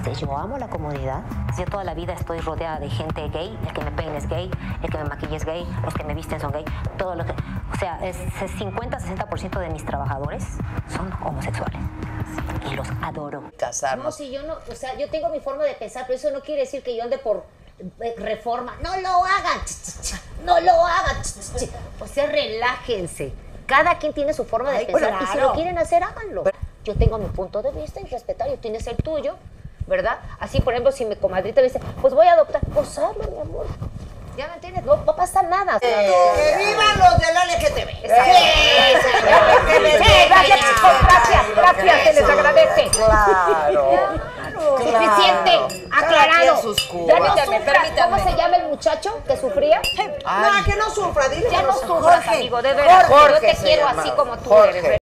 Yo amo la comodidad. Yo toda la vida estoy rodeada de gente gay. El que me peine es gay, el que me maquille es gay, los que me visten son gay. Todo lo que, o sea, es 50-60% de mis trabajadores son homosexuales. Y los adoro. Casarnos. No, si yo no, o sea, yo tengo mi forma de pensar, pero eso no quiere decir que yo ande por reforma. No lo hagan, no lo hagan. O sea, relájense. Cada quien tiene su forma de pensar y si lo quieren hacer, háganlo. Yo tengo mi punto de vista y respetar, y tienes el tuyo, ¿verdad? Así, por ejemplo, si mi comadrita me dice, pues voy a adoptar, pues hazlo, mi amor. ¿Ya me entiendes? No va a pasar nada. ¡Que vivan los del LGTB! Gracias, chicos, gracias, se les agradece. Claro. Suficiente, aclarado. Ya no Permítame, sufras. ¿Cómo se llama el muchacho que sufría? No, que no sufra, dile. Ya no sufras, amigo, de verdad. Yo te quiero así como tú eres.